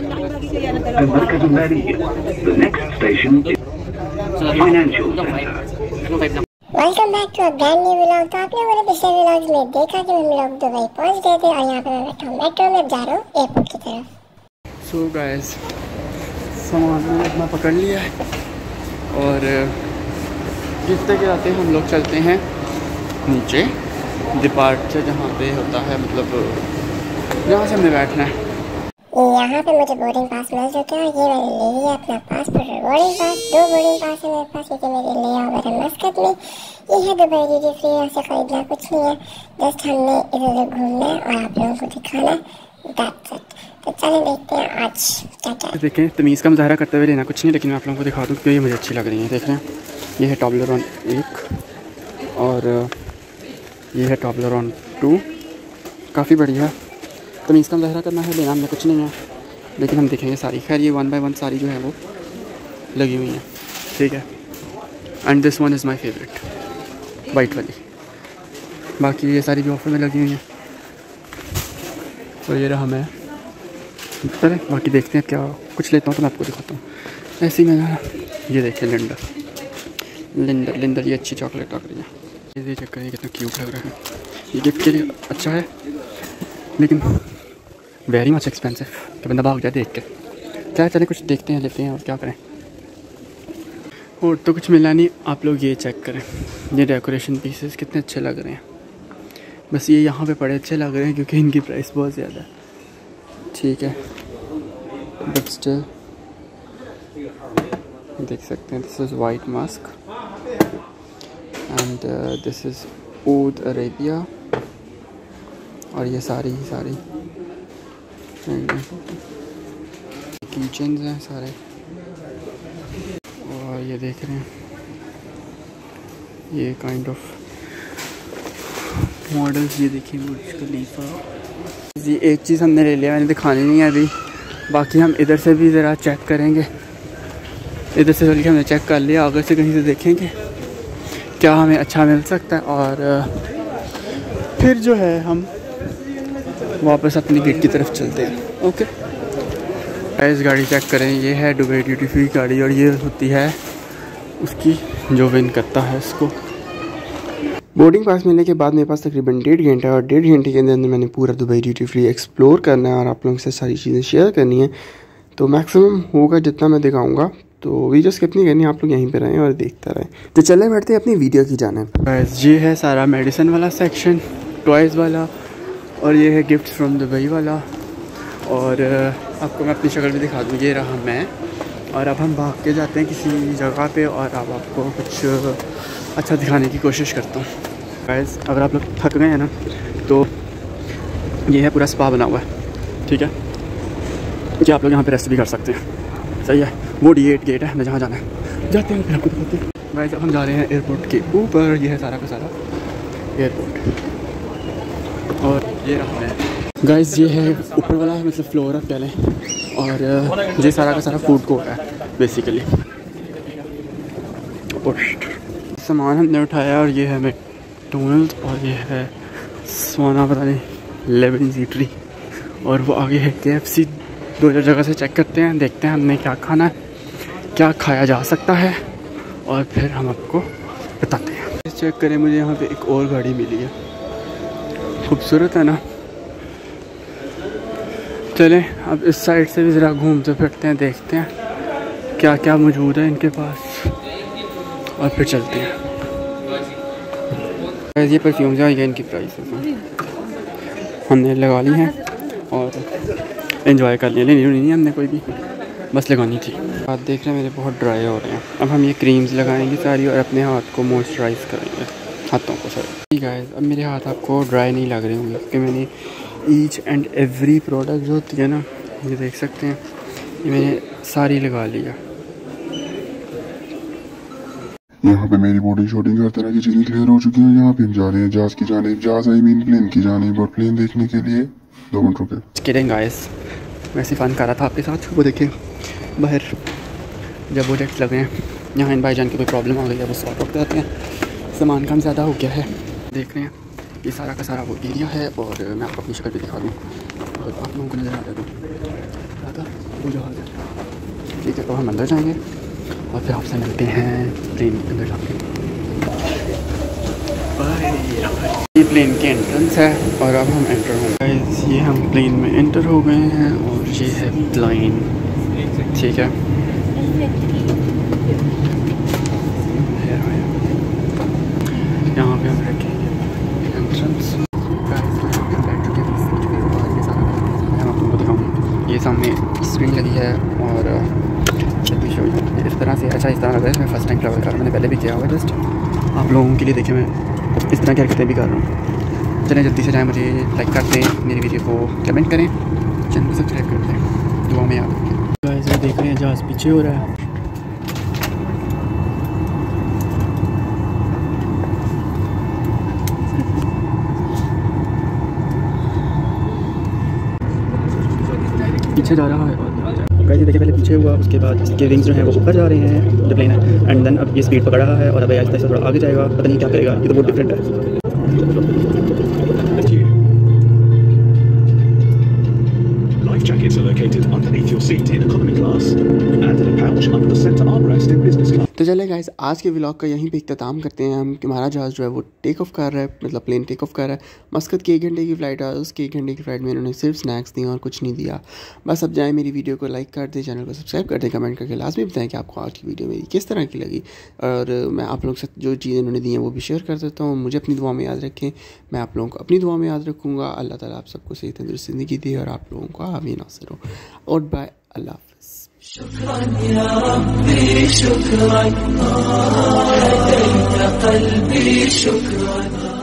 Welcome back to a brand new vlog. तो आप लोगों ने पिछले व्लॉग में देखा कि हम लोग दुबई पहुंच गए थे और यहाँ पे मैं बैठा हूँ मेट्रो में, जा रहा हूँ एयरपोर्ट की तरफ। सो गाइस, सामान मैंने अपना पकड़ लिया है और गिरते गिराते हम लोग चलते हैं नीचे डिपार्चर, जहाँ पे होता है मतलब जहाँ से हमें बैठना है। यहाँ पे मुझे बोर्डिंग पास मिल चुका है। ये मैंने ले लिया अपना पासपोर्ट और बोर्डिंग पास। 2 बोर्डिंग पास है मेरे पास, क्योंकि मेरे ले ओवर है मस्कत में। ये है दुबई ड्यूटी फ्री, यहाँ से खरीदना कुछ नहीं है, जस्ट हमने इधर उधर घूमना है और आप लोगों को दिखाना है। That's it. तो चलें देखते हैं आज क्या क्या। देखें, तमीज़ का मुजाहरा करते हुए लेना कुछ नहीं, लेकिन मैं आप लोगों को दिखा दूँ क्योंकि ये मुझे अच्छी लग रही है। देख रहे हैं, ये है टॉबलरॉन 1 और ये है टॉबलरॉन 2। काफ़ी बढ़िया। तमीज़ का मुजाहरा करना है, लेना हमने कुछ नहीं है, लेकिन हम देखेंगे सारी। खैर ये 1 बाय 1 सारी जो है वो लगी हुई हैं, ठीक है। And this one is my favourite, white वाली। बाकी ये सारी भी ऑफर में लगी हुई हैं और ये रहा मैं। चले बाकी देखते हैं, क्या कुछ लेता हूँ तो मैं आपको दिखाता हूँ। ऐसे ही मैं ये देखिए लिंडर ये अच्छी चॉकलेट लग रही है। ये चेक करिए कितना क्यूट लग रहा है। ये गिफ्ट के लिए अच्छा है, लेकिन वेरी मच एक्सपेंसिव, तो बंदा भाग जाए देख के। क्या चले कुछ देखते हैं, लेते हैं और क्या करें। और तो कुछ मिला नहीं। आप लोग ये चेक करें, ये डेकोरेशन पीसेस कितने अच्छे लग रहे हैं। बस ये यहाँ पे पड़े अच्छे लग रहे हैं क्योंकि इनकी प्राइस बहुत ज़्यादा है, ठीक है। बट स्टिल देख सकते हैं, this is white mask and this is oud Arabia. और ये सारी किचन्स हैं सारे। और ये देख रहे हैं, ये काइंड ऑफ मॉडल्स। ये देखिए बुर्ज खलीफा। ये एक चीज़ हमने ले लिया, मैंने दिखानी नहीं है अभी। बाकी हम इधर से भी ज़रा चेक करेंगे। इधर से चल के हमने चेक कर लिया, आगे से कहीं से देखेंगे क्या हमें अच्छा मिल सकता है और फिर जो है हम वापस अपनी गेट की तरफ चलते हैं। ओके, इस गाड़ी चेक करें। ये है दुबई ड्यूटी फ्री गाड़ी और ये होती है उसकी जो विन करता है इसको। बोर्डिंग पास मिलने के बाद मेरे पास तकरीबन 1.5 घंटा और 1.5 घंटे के अंदर मैंने पूरा दुबई ड्यूटी फ्री एक्सप्लोर करना है और आप लोगों से सारी चीज़ें शेयर करनी है। तो मैक्सिमम होगा जितना मैं दिखाऊंगा, तो वीडियो स्किप नहीं करनी, आप लोग यहीं पे रहें और देखते रहें। तो चले बढ़ते हैं अपनी वीडियो की जानिब। ये है सारा मेडिसिन वाला सेक्शन, टॉयज़ वाला, और ये है गिफ्ट फ्रॉम दुबई वाला। और आपको मैं अपनी शक्ल भी दिखा दूँ, ये रहा मैं। और अब हम भाग के जाते हैं किसी जगह पे और अब आपको कुछ अच्छा दिखाने की कोशिश करता हूँ। गाइस, अगर आप लोग थक गए हैं ना, तो ये है पूरा स्पा बना हुआ है, ठीक है, कि आप लोग यहाँ पे रेस्ट भी कर सकते हैं। सही है। वो D8 गेट है, हमें जहाँ जाना है जाते हैं, फिर आपको दिखाते हैं। गाइस, अब हम जा रहे हैं एयरपोर्ट के ऊपर। ये है सारा का सारा एयरपोर्ट और ये रहा है। गाइस, ये है ऊपर वाला है, मतलब फ्लोर है पहले, और ये सारा का सारा फूड कोर्ट है बेसिकली। सामान हमने उठाया और ये है मैकडोनल्ड्स और ये है सोना पता नहीं लेबनीज़ ईटरी, और वो आगे है KFC। 2 जगह से चेक करते हैं, देखते हैं हमने क्या खाना है, क्या खाया जा सकता है, और फिर हम आपको बताते हैं। चेक करें, मुझे यहाँ पे एक और गाड़ी मिली है, खूबसूरत है ना। चलें अब इस साइड से भी ज़रा घूमते फिरते हैं, देखते हैं क्या क्या मौजूद है इनके पास और फिर चलते हैं। ये परफ्यूम्स हैं, ये इनकी प्राइस हमने लगा ली हैं और एंजॉय कर लिया। लेनी नहीं हमने कोई भी, बस लगानी थी। हाथ देख रहे हैं मेरे बहुत ड्राई हो रहे हैं। अब हम ये क्रीम्स लगाएंगे सारी और अपने हाथ को मॉइस्चराइज़ करेंगे, हाथों को सर। ठीक है, अब मेरे हाथ आपको ड्राई नहीं लग रहे होंगे क्योंकि मैंने ईच एंड एवरी प्रोडक्ट जो होती है ना, ये देख सकते हैं, ये मैंने सारी लगा लिया। यहाँ पे मेरी बोर्डिंग शूटिंग हर तरह की चीज़ें क्लियर हो चुकी हैं। यहाँ पे हम जा रहे हैं जहाज़ की जानिब, प्लेन की जानिब, और प्लेन देखने के लिए 2 मिनट रुके। किडिंग गाइस, वैसे फ़न कर रहा था आपके साथ। वो देखिए बाहर जब वो जेट्स लगे हैं, यहाँ इन भाईजान की कोई प्रॉब्लम आ गई है, वो सॉर्ट आउट कराते हैं। सामान कम ज़्यादा हो गया है, देख रहे हैं। ये सारा का सारा वो एरिया है और मैं आपको अपनी शक्ल भी दिखा दूँ और आप लोगों को नज़र आ जाएगा। वो जहाज़ है। ठीक है, तो हम अंदर जाएंगे और फिर आपसे मिलते हैं प्लेन के अंदर जाके। ये प्लेन की एंट्रेंस है और अब हम एंटर होंगे। ये हम प्लेन में एंटर हो गए हैं और ये है प्लेन। ठीक है, यहाँ पे हम रखेंगे एंट्रेंस। मैं आपको दिखाऊँगी, ये सामने स्क्रीन लगी है और इस तरह से अच्छा इस तरह लग रहा है। मैं फर्स्ट टाइम ट्रैवल कर रहा हूँ, मैंने पहले भी किया हुआ है। जस्ट आप लोगों के लिए देखें, मैं इस तरह की हरकतें भी कर रहा हूँ। चलें जल्दी से जाएँ, मुझे लाइक कर दें, मेरी वीडियो को कमेंट करें, चैनल को सब्सक्राइब कर दें, दुआ में याद रखें। गाइस देख रहे हैं जहाज़ पीछे हो रहा है। पीछे जा रहा है और गाइस देखिए, पहले पीछे हुआ, उसके बाद इसके विंग्स जो हैं वो ऊपर जा रहे हैं, जो प्लेन है, एंड देन अब ये स्पीड पकड़ रहा है और अब आहिस्ता से थोड़ा आगे जाएगा। पता नहीं क्या करेगा, ये तो बहुत डिफरेंट है। Life jackets are located underneath your seat in economy class and in a pouch under the center armrest in business class. तो चले गाइस, आज के व्लॉग का यहीं पे इख्तिताम करते हैं हम कि हमारा जहाज़ जो है वो टेक ऑफ कर रहा है, मतलब प्लेन टेक ऑफ कर रहा है। मस्कत की 1 घंटे की फ़्लाइट है, उसकी 1 घंटे की फ़्लाइट में इन्होंने सिर्फ स्नैक्स दिए और कुछ नहीं दिया। बस अब जाएँ, मेरी वीडियो को लाइक कर दें, चैनल को सब्सक्राइब कर दें, कमेंट करके लाजमी बताएं कि आपको आज की वीडियो मेरी किस तरह की लगी। और मैं आप लोगों के साथ जो चीज़ें इन्होंने दी हैं वो भी शेयर कर देता हूँ। मुझे अपनी दुआ में याद रखें, मैं आप लोगों को अपनी दुआ में याद रखूँगा। अल्लाह ताला आप सबको सही तंदुरुस्त ज़िंदगी दे और आप लोगों को आमीन नासिर हो। और बाय, अल्लाह हाफ़िज़। शुक्रान या रब्बी शुक्रान, हदैत क़ल्बी शुक्रान।